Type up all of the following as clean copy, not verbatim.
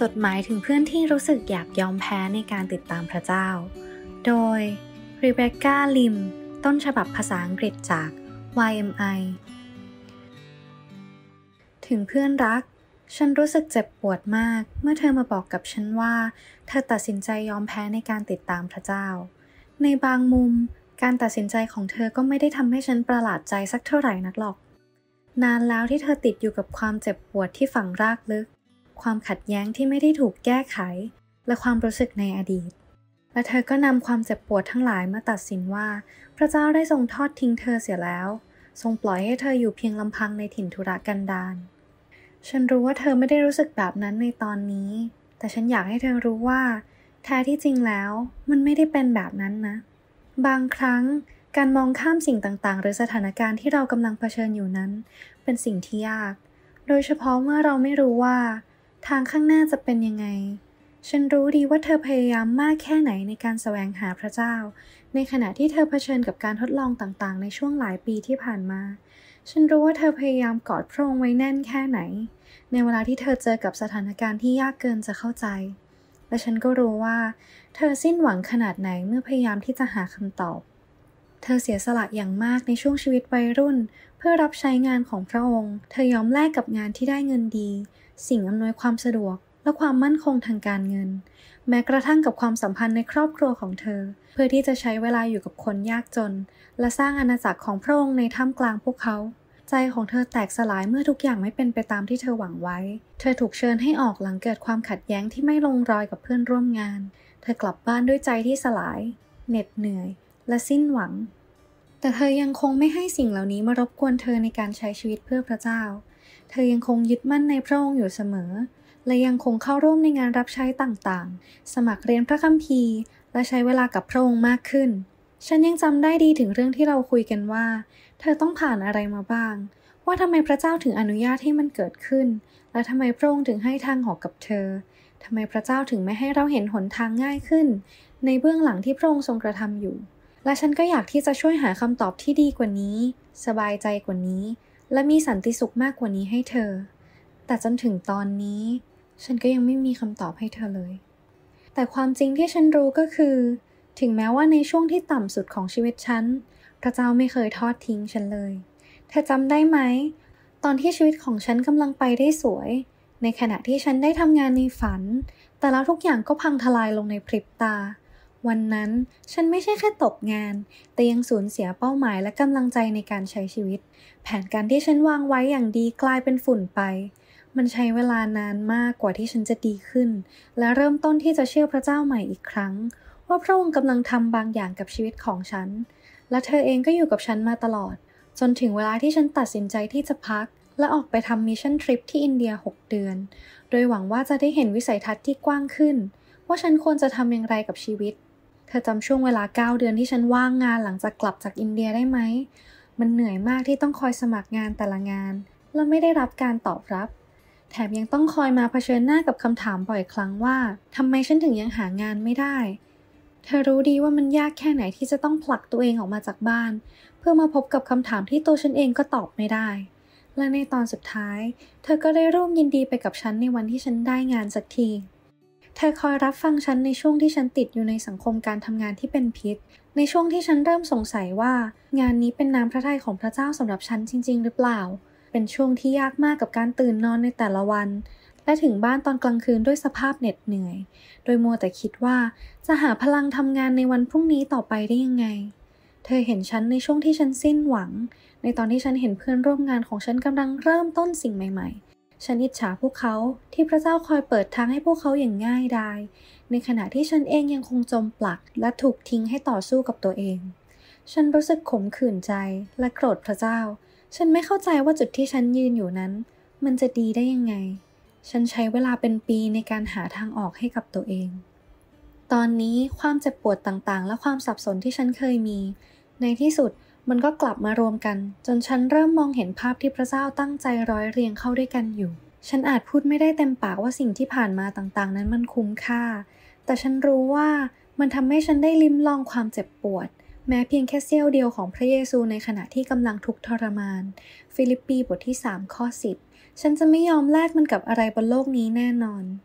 จดหมายถึงเพื่อนที่รู้สึกอยากยอมแพ้ในการติดตามพระเจ้าโดย Rebecca Lim ต้นฉบับภาษาอังกฤษจาก YMI ถึงเพื่อนรักฉันรู้สึกเจ็บปวดมากเมื่อเธอมาบอกกับฉันว่าเธอตัดสินใจยอมแพ้ในการติดตามพระเจ้าในบางมุมการตัดสินใจของเธอก็ไม่ได้ทำให้ฉันประหลาดใจสักเท่าไหร่นักหรอกนานแล้วที่เธอติดอยู่กับความเจ็บปวดที่ฝังรากลึกความขัดแย้งที่ไม่ได้ถูกแก้ไขและความรู้สึกในอดีตและเธอก็นำความเจ็บปวดทั้งหลายมาตัดสินว่าพระเจ้าได้ทรงทอดทิ้งเธอเสียแล้วทรงปล่อยให้เธออยู่เพียงลำพังในถิ่นทุรกันดารฉันรู้ว่าเธอไม่ได้รู้สึกแบบนั้นในตอนนี้แต่ฉันอยากให้เธอรู้ว่าแท้ที่จริงแล้วมันไม่ได้เป็นแบบนั้นนะบางครั้งการมองข้ามสิ่งต่างๆหรือสถานการณ์ที่เรากำลังเผชิญอยู่นั้นเป็นสิ่งที่ยากโดยเฉพาะเมื่อเราไม่รู้ว่าทางข้างหน้าจะเป็นยังไงฉันรู้ดีว่าเธอพยายามมากแค่ไหนในการแสวงหาพระเจ้าในขณะที่เธอเผชิญกับการทดลองต่างๆในช่วงหลายปีที่ผ่านมาฉันรู้ว่าเธอพยายามกอดพระองค์ไว้แน่นแค่ไหนในเวลาที่เธอเจอกับสถานการณ์ที่ยากเกินจะเข้าใจและฉันก็รู้ว่าเธอสิ้นหวังขนาดไหนเมื่อพยายามที่จะหาคำตอบเธอเสียสละอย่างมากในช่วงชีวิตวัยรุ่นเพื่อรับใช้งานของพระองค์เธอยอมแลกกับงานที่ได้เงินดีสิ่งอำนวยความสะดวกและความมั่นคงทางการเงินแม้กระทั่งกับความสัมพันธ์ในครอบครัวของเธอเพื่อที่จะใช้เวลาอยู่กับคนยากจนและสร้างอาณาจักรของพระองค์ในท่ามกลางพวกเขาใจของเธอแตกสลายเมื่อทุกอย่างไม่เป็นไปตามที่เธอหวังไว้เธอถูกเชิญให้ออกหลังเกิดความขัดแย้งที่ไม่ลงรอยกับเพื่อนร่วมงานเธอกลับบ้านด้วยใจที่สลายเหน็ดเหนื่อยและสิ้นหวังแต่เธอยังคงไม่ให้สิ่งเหล่านี้มารบกวนเธอในการใช้ชีวิตเพื่อพระเจ้าเธอยังคงยึดมั่นในพระองค์อยู่เสมอและยังคงเข้าร่วมในงานรับใช้ต่างๆสมัครเรียนพระคัมภีร์และใช้เวลากับพระองค์มากขึ้นฉันยังจำได้ดีถึงเรื่องที่เราคุยกันว่าเธอต้องผ่านอะไรมาบ้างว่าทำไมพระเจ้าถึงอนุญาตให้มันเกิดขึ้นและทำไมพระองค์ถึงให้ทางออกกับเธอทำไมพระเจ้าถึงไม่ให้เราเห็นหนทางง่ายขึ้นในเบื้องหลังที่พระองค์ทรงกระทำอยู่และฉันก็อยากที่จะช่วยหาคำตอบที่ดีกว่านี้สบายใจกว่านี้และมีสันติสุขมากกว่านี้ให้เธอแต่จนถึงตอนนี้ฉันก็ยังไม่มีคำตอบให้เธอเลยแต่ความจริงที่ฉันรู้ก็คือถึงแม้ว่าในช่วงที่ต่ำสุดของชีวิตฉันพระเจ้าไม่เคยทอดทิ้งฉันเลยเธอจำได้ไหมตอนที่ชีวิตของฉันกำลังไปได้สวยในขณะที่ฉันได้ทำงานในฝันแต่แล้วทุกอย่างก็พังทลายลงในพริบตาวันนั้นฉันไม่ใช่แค่ตกงานแต่ยังสูญเสียเป้าหมายและกำลังใจในการใช้ชีวิตแผนการที่ฉันวางไว้อย่างดีกลายเป็นฝุ่นไปมันใช้เวลานานมากกว่าที่ฉันจะดีขึ้นและเริ่มต้นที่จะเชื่อพระเจ้าใหม่อีกครั้งว่าพระองค์กำลังทำบางอย่างกับชีวิตของฉันและเธอเองก็อยู่กับฉันมาตลอดจนถึงเวลาที่ฉันตัดสินใจที่จะพักและออกไปทำมิชชั่นทริปที่อินเดีย6 เดือนโดยหวังว่าจะได้เห็นวิสัยทัศน์ที่กว้างขึ้นว่าฉันควรจะทำอย่างไรกับชีวิตเธอจำช่วงเวลา9 เดือนที่ฉันว่างงานหลังจากกลับจากอินเดียได้ไหมมันเหนื่อยมากที่ต้องคอยสมัครงานแต่ละงานและไม่ได้รับการตอบรับแถมยังต้องคอยมาเผชิญหน้ากับคำถามบ่อยครั้งว่าทำไมฉันถึงยังหางานไม่ได้เธอรู้ดีว่ามันยากแค่ไหนที่จะต้องผลักตัวเองออกมาจากบ้านเพื่อมาพบกับคำถามที่ตัวฉันเองก็ตอบไม่ได้และในตอนสุดท้ายเธอก็ได้ร่วมยินดีไปกับฉันในวันที่ฉันได้งานสักทีเธอคอยรับฟังฉันในช่วงที่ฉันติดอยู่ในสังคมการทำงานที่เป็นพิษในช่วงที่ฉันเริ่มสงสัยว่างานนี้เป็นน้ำพระทัยของพระเจ้าสำหรับฉันจริงๆหรือเปล่าเป็นช่วงที่ยากมากกับการตื่นนอนในแต่ละวันและถึงบ้านตอนกลางคืนด้วยสภาพเหน็ดเหนื่อยโดยมัวแต่คิดว่าจะหาพลังทำงานในวันพรุ่งนี้ต่อไปได้ยังไงเธอเห็นฉันในช่วงที่ฉันสิ้นหวังในตอนที่ฉันเห็นเพื่อนร่วมงานของฉันกำลังเริ่มต้นสิ่งใหม่ๆฉันอิจฉาพวกเขาที่พระเจ้าคอยเปิดทางให้พวกเขาอย่างง่ายดายในขณะที่ฉันเองยังคงจมปลักและถูกทิ้งให้ต่อสู้กับตัวเองฉันรู้สึกขมขื่นใจและโกรธพระเจ้าฉันไม่เข้าใจว่าจุดที่ฉันยืนอยู่นั้นมันจะดีได้ยังไงฉันใช้เวลาเป็นปีในการหาทางออกให้กับตัวเองตอนนี้ความเจ็บปวดต่างๆและความสับสนที่ฉันเคยมีในที่สุดมันก็กลับมารวมกันจนฉันเริ่มมองเห็นภาพที่พระเจ้าตั้งใจร้อยเรียงเข้าด้วยกันอยู่ฉันอาจพูดไม่ได้เต็มปากว่าสิ่งที่ผ่านมาต่างๆนั้นมันคุ้มค่าแต่ฉันรู้ว่ามันทำให้ฉันได้ลิ้มลองความเจ็บปวดแม้เพียงแค่เสี้ยวเดียวของพระเยซูในขณะที่กำลังทุกข์ทรมานฟิลิปปีบทที่3 ข้อ 10ฉันจะไม่ยอมแลกมันกับอะไรบนโลกนี้แน่นอน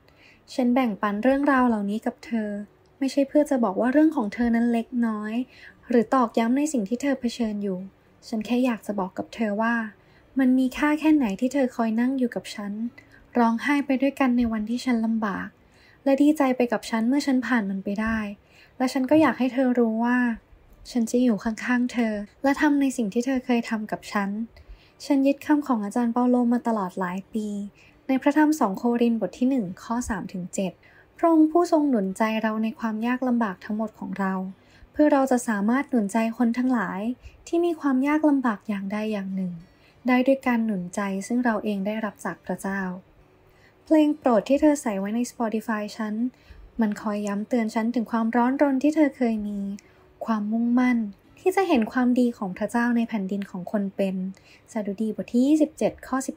ฉันแบ่งปันเรื่องราวเหล่านี้กับเธอไม่ใช่เพื่อจะบอกว่าเรื่องของเธอนั้นเล็กน้อยหรือตอกย้ำในสิ่งที่เธอเผชิญอยู่ฉันแค่อยากจะบอกกับเธอว่ามันมีค่าแค่ไหนที่เธอคอยนั่งอยู่กับฉันร้องไห้ไปด้วยกันในวันที่ฉันลำบากและดีใจไปกับฉันเมื่อฉันผ่านมันไปได้และฉันก็อยากให้เธอรู้ว่าฉันจะอยู่ข้างๆเธอและทำในสิ่งที่เธอเคยทำกับฉันยึดคำของอาจารย์เปาโลมาตลอดหลายปีในพระธรรม2 โครินธ์บทที่1ข้อ 3-7 พระองค์ผู้ทรงหนุนใจเราในความยากลำบากทั้งหมดของเราเพื่อเราจะสามารถหนุนใจคนทั้งหลายที่มีความยากลำบากอย่างใดอย่างหนึ่งได้ด้วยการหนุนใจซึ่งเราเองได้รับจากพระเจ้าเพลงโปรดที่เธอใส่ไว้ใน Spotify ฉันมันคอยย้ำเตือนฉันถึงความร้อนรนที่เธอเคยมีความมุ่งมั่นที่จะเห็นความดีของพระเจ้าในแผ่นดินของคนเป็นสดุดีบทที่27ข้อ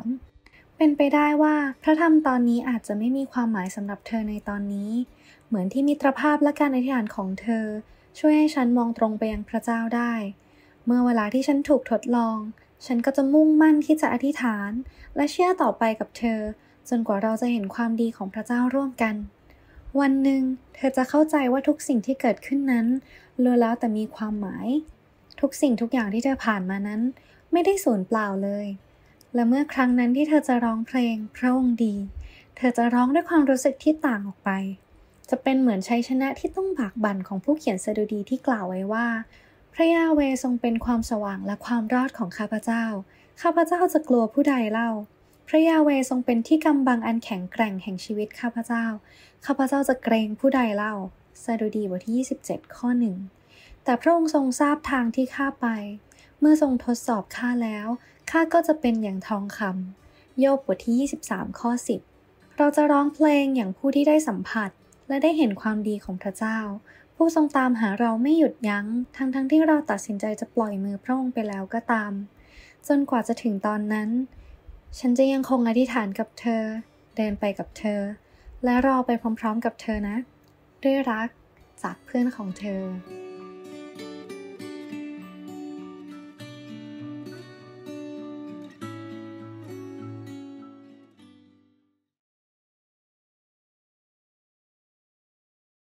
13เป็นไปได้ว่าพระธรรมตอนนี้อาจจะไม่มีความหมายสำหรับเธอในตอนนี้เหมือนที่มิตรภาพและการอธิษฐานของเธอช่วยให้ฉันมองตรงไปยังพระเจ้าได้เมื่อเวลาที่ฉันถูกทดลองฉันก็จะมุ่งมั่นที่จะอธิษฐานและเชื่อต่อไปกับเธอจนกว่าเราจะเห็นความดีของพระเจ้าร่วมกันวันหนึ่งเธอจะเข้าใจว่าทุกสิ่งที่เกิดขึ้นนั้นล้วนแล้วแต่มีความหมายทุกสิ่งทุกอย่างที่เธอผ่านมานั้นไม่ได้สูญเปล่าเลยและเมื่อครั้งนั้นที่เธอจะร้องเพลงพระองค์ดีเธอจะร้องด้วยความรู้สึกที่ต่างออกไปจะเป็นเหมือนชัยชนะที่ต้องบากบั่นของผู้เขียนสดุดีที่กล่าวไว้ว่าพระยาห์เวห์ทรงเป็นความสว่างและความรอดของข้าพเจ้าข้าพเจ้าจะกลัวผู้ใดเล่าพระยาห์เวห์ทรงเป็นที่กำบังอันแข็งแกร่งแห่งชีวิตข้าพเจ้าข้าพเจ้าจะเกรงผู้ใดเล่าสดุดีบทที่27ข้อ 1แต่พระองค์ทรงทราบทางที่ข้าไปเมื่อทรงทดสอบข้าแล้วข้าก็จะเป็นอย่างทองคำโยบบทที่23ข้อ 10เราจะร้องเพลงอย่างผู้ที่ได้สัมผัสและได้เห็นความดีของพระเจ้าผู้ทรงตามหาเราไม่หยุดยั้งทั้งที่เราตัดสินใจจะปล่อยมือพระองค์ไปแล้วก็ตามจนกว่าจะถึงตอนนั้นฉันจะยังคงอธิษฐานกับเธอเดินไปกับเธอและรอไปพร้อมๆกับเธอนะด้วยรักจากเพื่อนของเธอ